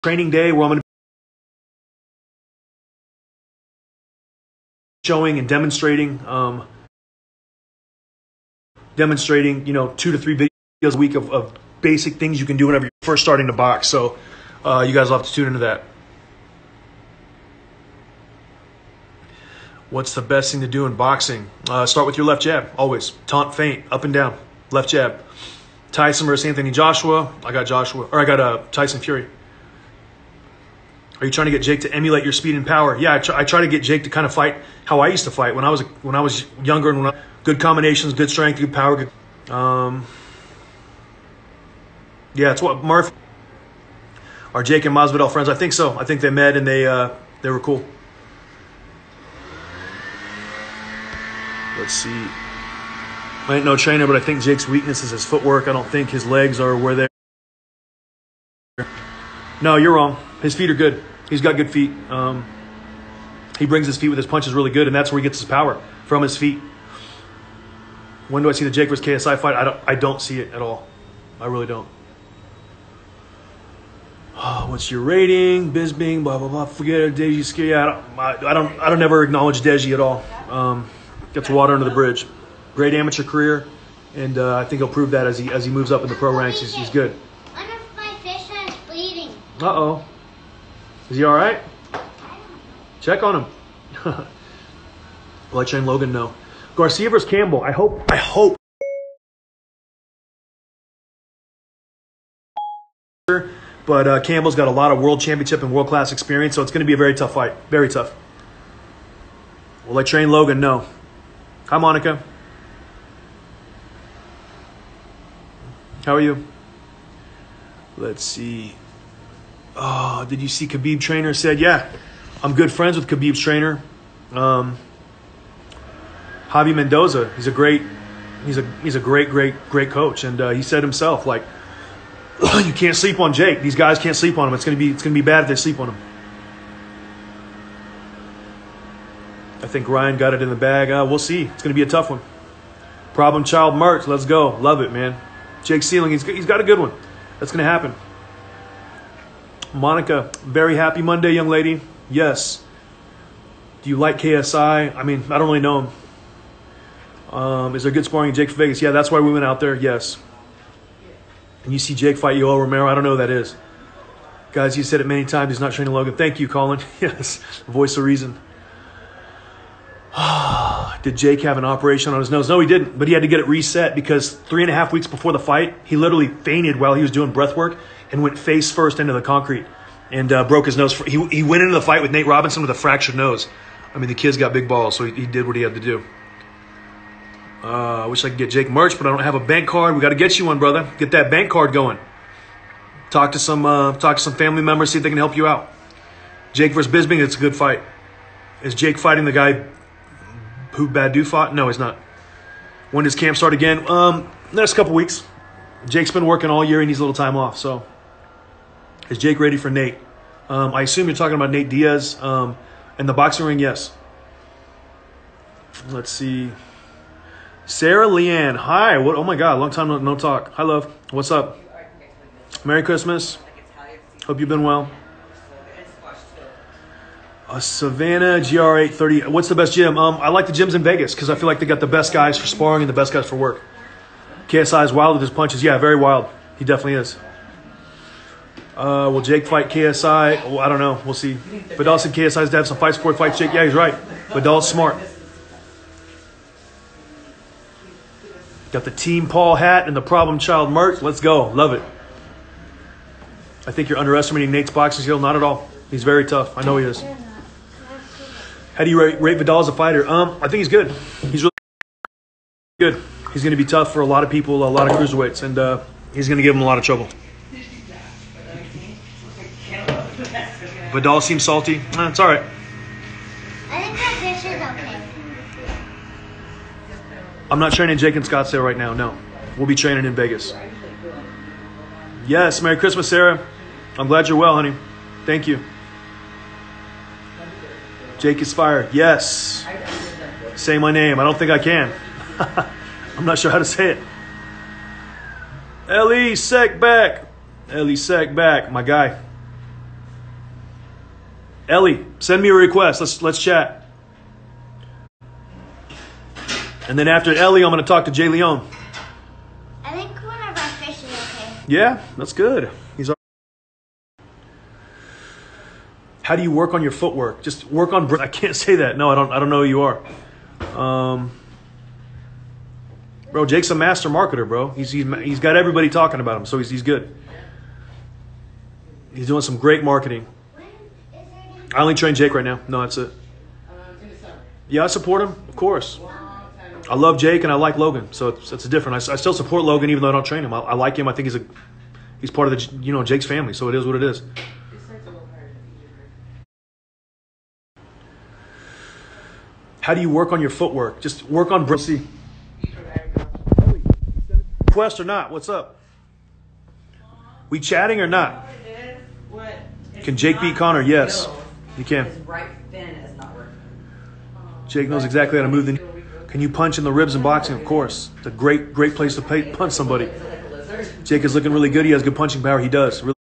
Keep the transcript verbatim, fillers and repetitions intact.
training day where I'm going to be showing and demonstrating, um, demonstrating, you know, two to three videos a week of, of basic things you can do whenever you're first starting to box. So uh, you guys will have to tune into that. What's the best thing to do in boxing? Uh, start with your left jab, always. Taunt, feint, up and down, left jab. Tyson versus Anthony Joshua. I got Joshua, or I got uh, Tyson Fury. Are you trying to get Jake to emulate your speed and power? Yeah, I try, I try to get Jake to kind of fight how I used to fight when I was when I was younger and when I, good combinations, good strength, good power. Good, um, yeah, it's what Murph. Are Jake and Masvidal friends? I think so. I think they met and they uh, they were cool. Let's see. I ain't no trainer, but I think Jake's weakness is his footwork. I don't think his legs are where they're. No, you're wrong. His feet are good. He's got good feet. Um, he brings his feet with his punches really good, and that's where he gets his power, from his feet. When do I see the Jake versus K S I fight? I don't. I don't see it at all. I really don't. Oh, what's your rating? Bisbing, blah blah blah. Forget it. Deji scary. Yeah, I don't. I, I don't. I don't ever acknowledge Deji at all. Um, gets water under the bridge. Great amateur career, and uh, I think he'll prove that as he as he moves up in the pro ranks. He's, he's good. One of my fish is bleeding. Uh oh. Is he all right? Check on him. Will I train Logan? No. Garcia versus Campbell. I hope. I hope. But uh, Campbell's got a lot of world championship and world class experience, so it's going to be a very tough fight. Very tough. Will I train Logan? No. Hi, Monica. How are you? Let's see. Oh, did you see Khabib trainer said, yeah, I'm good friends with Khabib's trainer. Um, Javi Mendoza, he's a great, he's a he's a great, great, great coach. And uh, he said himself, like, you can't sleep on Jake. These guys can't sleep on him. It's gonna be it's gonna be bad if they sleep on him. I think Ryan got it in the bag. Uh, we'll see. It's gonna be a tough one. Problem Child merch. Let's go. Love it, man. Jake Sealing, he's he's got a good one. That's gonna happen. Monica, very happy Monday, young lady. Yes. Do you like K S I? I mean, I don't really know him. Um, is there good sparring in Jake for Vegas? Yeah, that's why we went out there. Yes. And you see Jake fight Yoel Romero? I don't know who that is. Guys, you said it many times. He's not training Logan. Thank you, Colin. Yes. Voice of reason. Did Jake have an operation on his nose? No, he didn't. But he had to get it reset because three and a half weeks before the fight, he literally fainted while he was doing breath work and went face first into the concrete and uh, broke his nose. He, he went into the fight with Nate Robinson with a fractured nose. I mean, the kid's got big balls, so he, he did what he had to do. Uh, I wish I could get Jake merch, but I don't have a bank card. We got to get you one, brother. Get that bank card going. Talk to some uh, talk to some family members, see if they can help you out. Jake versus Bisping, it's a good fight. Is Jake fighting the guy who Badu fought? No, he's not. When does camp start again? Um, next couple weeks. Jake's been working all year. He needs a little time off. So, is Jake ready for Nate? Um, I assume you're talking about Nate Diaz. Um, in the boxing ring, yes. Let's see. Sarah Leanne, hi. What? Oh my God, long time no, no talk. Hi, love. What's up? Merry Christmas. Hope you've been well. Uh, Savannah G R eight thirty. What's the best gym? Um, I like the gyms in Vegas because I feel like they got the best guys for sparring and the best guys for work. K S I is wild with his punches. Yeah, very wild. He definitely is. Uh, will Jake fight K S I? Well, I don't know. We'll see. Vidal said K S I has to have some fights before he fights Jake. Yeah, he's right. Vidal's smart. Got the Team Paul hat and the Problem Child merch. Let's go. Love it. I think you're underestimating Nate's boxing skill. Not at all. He's very tough. I know he is. How do you rate, rate Vidal as a fighter? Um, I think he's good. He's really good. He's going to be tough for a lot of people, a lot of cruiserweights, and uh, he's going to give them a lot of trouble. Vidal seems salty. Eh, it's all right. I think that dish is okay. I'm not training Jake in Scottsdale right now. No, we'll be training in Vegas. Yes, Merry Christmas, Sarah. I'm glad you're well, honey. Thank you. Jake is fired. Yes. Say my name. I don't think I can. I'm not sure how to say it. Ellie Sekback. Ellie Sekback, my guy. Ellie, send me a request. Let's let's chat. And then after Ellie, I'm going to talk to Jay Leon. I think one of our fish is okay. Yeah, that's good. He's. All- How do you work on your footwork? Just work on. Br- I can't say that. No, I don't. I don't know who you are. Um, bro, Jake's a master marketer, bro. He's he's he's got everybody talking about him, so he's he's good. He's doing some great marketing. When is there gonna I only train Jake right now. No, that's it. Yeah, I support him, of course. I love Jake and I like Logan, so it's, it's different. I, s- I still support Logan even though I don't train him. I, I like him. I think he's a he's part of the you know Jake's family, so it is what it is. How do you work on your footwork? Just work on. Br- See, request or not? What's up? We chatting or not? Can Jake beat Connor? Yes, you can. His right fin is not working. Jake knows exactly how to move the. Can you punch in the ribs in boxing? Of course. It's a great, great place to pay, punch somebody. Jake is looking really good. He has good punching power. He does. Really